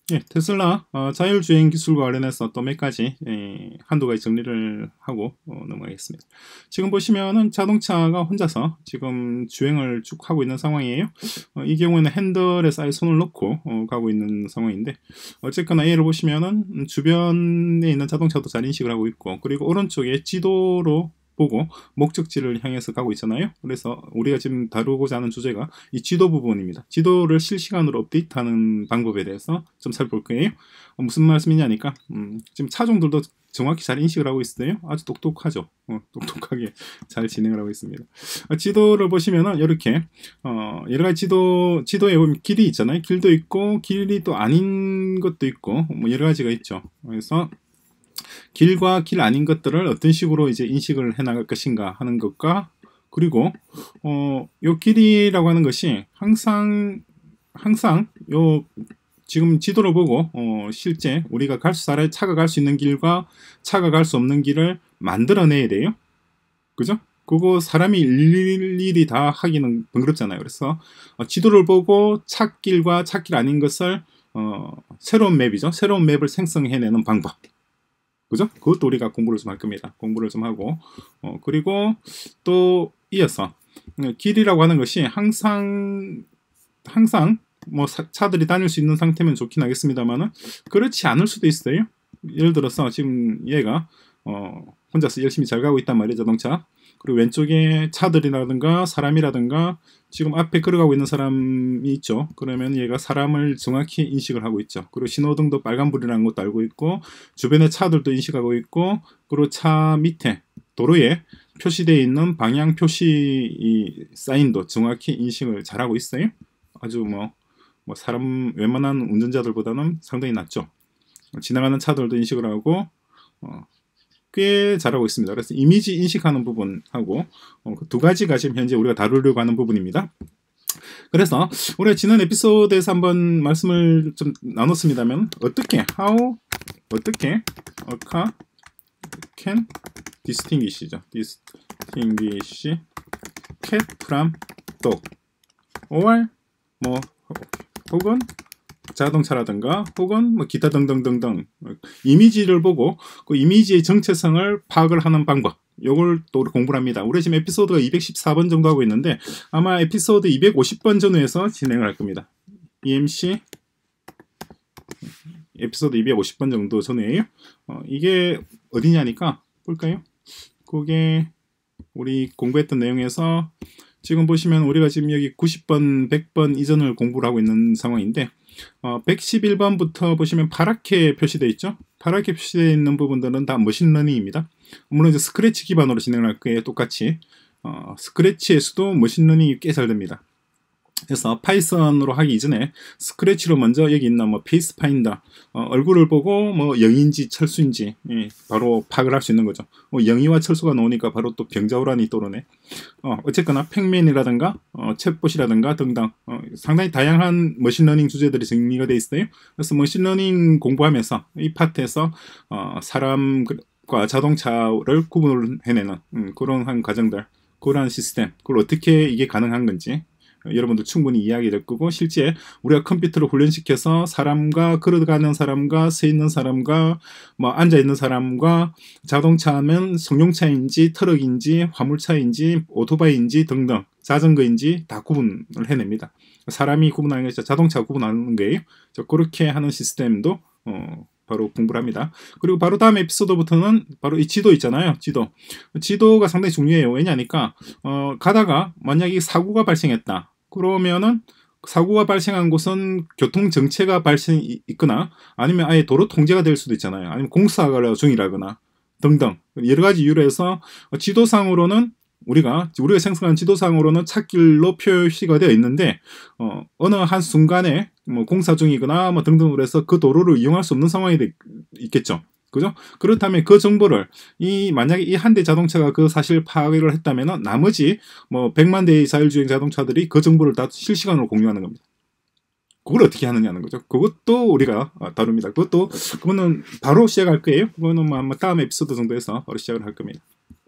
예, 테슬라 자율주행 기술과 관련해서 또 몇 가지 한두 가지 정리를 하고 넘어가겠습니다. 지금 보시면은 자동차가 혼자서 지금 주행을 쭉 하고 있는 상황이에요. 이 경우에는 핸들에 아예 손을 넣고 가고 있는 상황인데, 어쨌거나 얘를 보시면은 주변에 있는 자동차도 잘 인식을 하고 있고, 그리고 오른쪽에 지도로 보고 목적지를 향해서 가고 있잖아요. 그래서 우리가 지금 다루고자 하는 주제가 이 지도 부분입니다. 지도를 실시간으로 업데이트하는 방법에 대해서 좀 살펴볼 거예요. 무슨 말씀이냐니까 지금 차종들도 정확히 잘 인식을 하고 있어요. 아주 똑똑하죠. 똑똑하게 잘 진행을 하고 있습니다. 지도를 보시면은 이렇게 여러 가지 지도에 보면 길이 있잖아요. 길도 있고 길이 또 아닌 것도 있고 뭐 여러 가지가 있죠. 그래서 길과 길 아닌 것들을 어떤 식으로 이제 인식을 해 나갈 것인가 하는 것과, 그리고 요 길이라고 하는 것이 항상 요 지금 지도를 보고 실제 우리가 차가 갈 수 있는 길과 차가 갈 수 없는 길을 만들어내야 돼요. 그죠? 그거 사람이 일일이 다 하기는 번거롭잖아요. 그래서 지도를 보고 찻길과 찻길 아닌 것을 새로운 맵이죠. 새로운 맵을 생성해내는 방법. 그죠? 그것도 우리가 공부를 좀 할 겁니다. 공부를 좀 하고 그리고 또 이어서 길이라고 하는 것이 항상 뭐 차들이 다닐 수 있는 상태면 좋긴 하겠습니다만은 그렇지 않을 수도 있어요. 예를 들어서 지금 얘가 혼자서 열심히 잘 가고 있단 말이에요, 자동차. 그리고 왼쪽에 차들이라든가 사람이라든가 지금 앞에 걸어가고 있는 사람이 있죠. 그러면 얘가 사람을 정확히 인식을 하고 있죠. 그리고 신호등도 빨간불이라는 것도 알고 있고 주변의 차들도 인식하고 있고, 그리고 차 밑에 도로에 표시되어 있는 방향 표시 사인도 정확히 인식을 잘하고 있어요. 아주 뭐 사람 웬만한 운전자들보다는 상당히 낫죠. 지나가는 차들도 인식을 하고 꽤 잘하고 있습니다. 그래서 이미지 인식하는 부분하고 그 두 가지가 지금 현재 우리가 다루려고 하는 부분입니다. 그래서 우리가 지난 에피소드에서 한번 말씀을 좀 나눴습니다만 어떻게 a car can distinguish죠. distinguish cat from dog or 뭐 혹은 자동차라든가 혹은 뭐 기타 등등등등 이미지를 보고 그 이미지의 정체성을 파악을 하는 방법, 요걸 또 공부를 합니다. 우리 지금 에피소드가 214번 정도 하고 있는데 아마 에피소드 250번 전후에서 진행을 할 겁니다. EMC 에피소드 250번 정도 전후에요. 이게 어디냐니까 볼까요? 그게 우리 공부했던 내용에서 지금 보시면 우리가 지금 여기 90번, 100번 이전을 공부를 하고 있는 상황인데 111번부터 보시면 파랗게 표시되어 있죠. 파랗게 표시되어 있는 부분들은 다 머신러닝입니다. 물론 이제 스크래치 기반으로 진행을 할 거예요. 똑같이 스크래치에서도 머신러닝이 꽤 잘 됩니다. 그래서 파이썬으로 하기 이전에 스크래치로 먼저 여기 있는 뭐 페이스 파인더 얼굴을 보고 뭐 영인지 철수인지 바로 파악을 할 수 있는 거죠. 영이와 철수가 나오니까 바로 또 병자호란이 떠오르네. 어쨌거나 팩맨이라든가 챗봇이라든가 등등 상당히 다양한 머신러닝 주제들이 정리가 되어 있어요. 그래서 머신러닝 공부하면서 이 파트에서 사람과 자동차를 구분을 해내는 그런 한 과정들, 그런 시스템, 그걸 어떻게 이게 가능한 건지 여러분도 충분히 이야기될 거고, 실제 우리가 컴퓨터를 훈련시켜서 사람과 걸어가는 사람과 서 있는 사람과 뭐 앉아 있는 사람과 자동차면 승용차인지 트럭인지 화물차인지 오토바이인지 등등 자전거인지 다 구분을 해냅니다. 사람이 구분하는 게 아니라 자동차가 구분하는 거예요. 그렇게 하는 시스템도 바로 공부를 합니다. 그리고 바로 다음 에피소드부터는 바로 이 지도 있잖아요. 지도가 상당히 중요해요. 왜냐니까 가다가 만약에 사고가 발생했다. 그러면은 사고가 발생한 곳은 교통 정체가 발생이 있거나 아니면 아예 도로 통제가 될 수도 있잖아요. 아니면 공사 중이라거나 등등 여러 가지 이유로 해서 지도상으로는 우리가 생성한 지도상으로는 찻길로 표시가 되어 있는데 어느 한 순간에 뭐 공사 중이거나 뭐 등등으로 해서 그 도로를 이용할 수 없는 상황이 있겠죠. 그죠? 그렇다면 그 정보를 만약에 이 한 대 자동차가 그 사실 파악을 했다면 나머지 뭐 100만 대의 자율주행 자동차들이 그 정보를 다 실시간으로 공유하는 겁니다. 그걸 어떻게 하느냐는 거죠. 그것도 우리가 다룹니다. 그거는 바로 시작할 거예요. 그거는 뭐 아마 다음 에피소드 정도에서 바로 시작을 할 겁니다.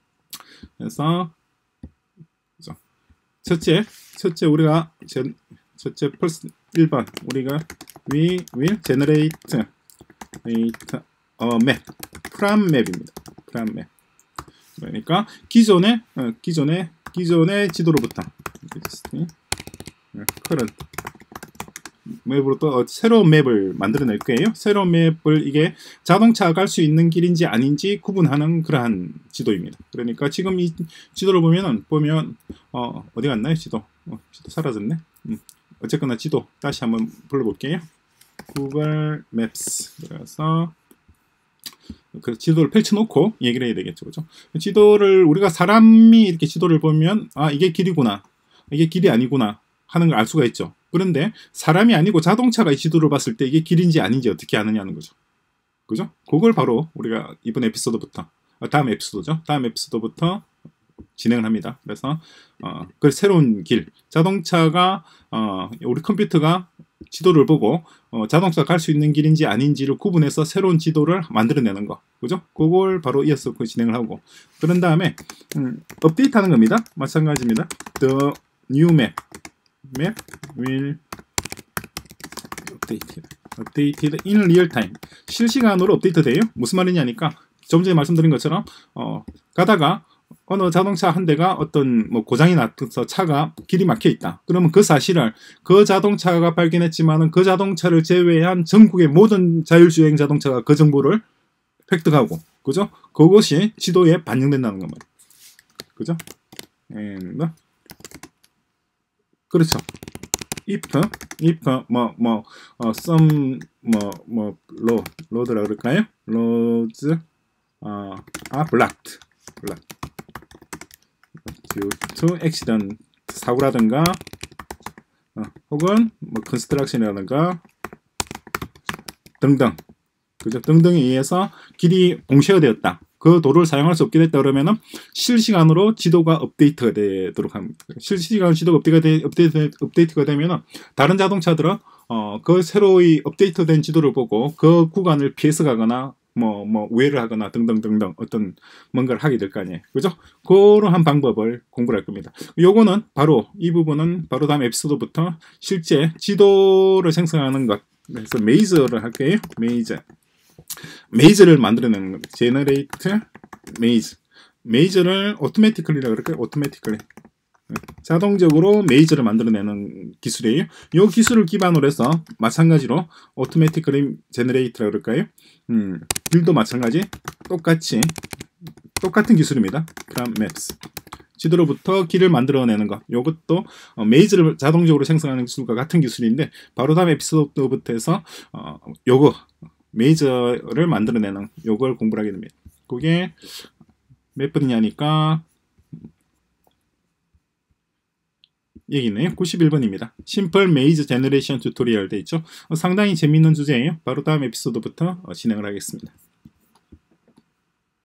그래서 첫째 우리가 첫째 1번 우리가 we will generate a map from map입니다. from map. 그러니까 기존의 지도로부터 current 맵으로 또 새로운 맵을 만들어낼 거예요. 새로운 맵을 이게 자동차가 갈 수 있는 길인지 아닌지 구분하는 그러한 지도입니다. 그러니까 지금 이 지도를 보면 어디 갔나요? 지도 사라졌네. 어쨌거나 지도 다시 한번 불러볼게요. 구글 맵스 들어가서 그 지도를 펼쳐놓고 얘기를 해야 되겠죠, 그죠? 지도를 우리가 사람이 이렇게 지도를 보면 이게 길이구나, 이게 길이 아니구나 하는 걸 알 수가 있죠. 그런데 사람이 아니고 자동차가 이 지도를 봤을 때 이게 길인지 아닌지 어떻게 아느냐는 거죠. 그죠? 그걸 바로 우리가 이번 에피소드부터 다음 에피소드부터 진행을 합니다. 그래서 그 새로운 길, 자동차가 우리 컴퓨터가 지도를 보고 자동차가 갈 수 있는 길인지 아닌지를 구분해서 새로운 지도를 만들어내는 거, 그죠? 그걸 바로 이어서 진행을 하고, 그런 다음에 업데이트하는 겁니다. 마찬가지입니다. The new map will updated in real time. 실시간으로 업데이트 돼요. 무슨 말이냐니까 좀 전에 말씀드린 것처럼 가다가 어느 자동차 한 대가 어떤 고장이 나서 차가 길이 막혀 있다. 그러면 그 사실을 그 자동차가 발견했지만은 그 자동차를 제외한 전국의 모든 자율주행 자동차가 그 정보를 획득하고, 그죠? 그것이 지도에 반영된다는 겁니다. 그죠? 그렇죠. if some road라 그럴까요? roads are blocked due to accident, 사고라든가 혹은 construction이라든가 등등, 그죠? 등등에 의해서 길이 봉쇄가 되었다. 그 도로를 사용할 수 없게 됐다 그러면은 실시간으로 지도가 업데이트가 되도록 합니다. 실시간 지도가 업데이트가 되면은 다른 자동차들은 그 새로이 업데이트된 지도를 보고 그 구간을 피해서 가거나 우회를 하거나 등등등등 어떤 뭔가를 하게 될 거 아니에요. 그죠? 그러한 방법을 공부를 할 겁니다. 요거는 바로 이 부분은 바로 다음 에피소드부터 실제 지도를 생성하는 것, 그래서 메이저를 할게요. 메이저를 만들어내는 겁니다. generate 메이저를 automatically라고 그럴까요? automatically 자동적으로 메이저를 만들어내는 기술이에요. 이 기술을 기반으로 해서 마찬가지로 automatically generate라고 그럴까요? 길도 마찬가지 똑같은 기술입니다. from maps 지도로부터 길을 만들어내는 것, 이것도 메이저를 자동적으로 생성하는 기술과 같은 기술인데 바로 다음 에피소드부터 해서 요거 메이저를 만들어내는 요걸 공부를 하게 됩니다. 그게 몇 번이냐니까 여기 있네요. 91번입니다. 심플 메이저 제너레이션 튜토리얼 돼 있죠. 상당히 재미있는 주제예요. 바로 다음 에피소드부터 진행을 하겠습니다.